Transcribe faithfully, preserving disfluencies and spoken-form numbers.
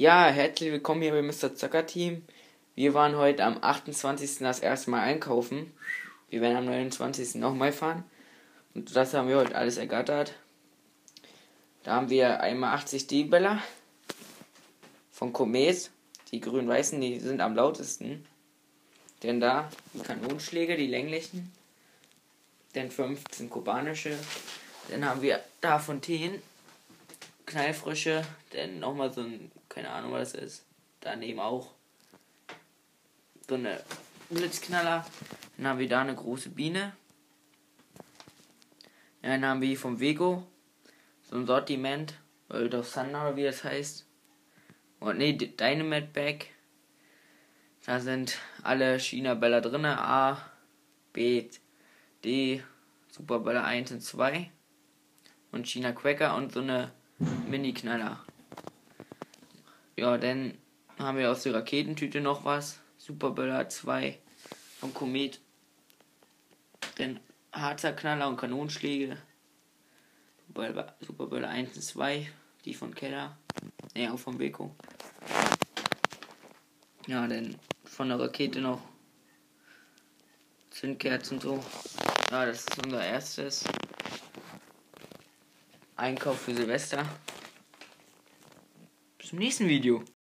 Ja, herzlich willkommen hier bei Mister Zocker Team. Wir waren heute am achtundzwanzigsten das erste Mal einkaufen. Wir werden am neunundzwanzigsten nochmal fahren. Und das haben wir heute alles ergattert. Da haben wir einmal achtzig D-Böller von Komet. Die grün-weißen, die sind am lautesten. Denn da die Kanonenschläge, die länglichen. Dann fünfzehn kubanische. Dann haben wir da Fontänen. Knallfrische, dann nochmal so ein, keine Ahnung was das ist, daneben auch so eine Blitzknaller, dann haben wir da eine große Biene, ja, dann haben wir hier vom Vego so ein Sortiment, World of Thunder oder wie das heißt, und ne, Dynamite Bag, da sind alle China-Böller drin, A, B, D, Superböller eins und zwei und China Cracker und so eine Mini-Knaller. Ja, dann haben wir aus der Raketentüte noch was. Superböller zwei vom Komet. Dann Harzer Knaller und Kanonenschläge. Superböller eins und zwei. Die von Keller. Ne, auch vom Beko. Ja, dann von der Rakete noch Zündkerzen und so. Ja, das ist unser erstes Einkauf für Silvester. Bis zum nächsten Video.